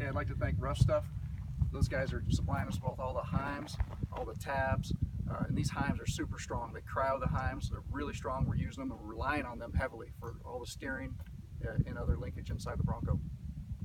I'd like to thank Ruff Stuff. Those guys are supplying us with all the heims, all the tabs, and these heims are super strong. They cryo the heims. They're really strong. We're using them and we're relying on them heavily for all the steering and other linkage inside the Bronco.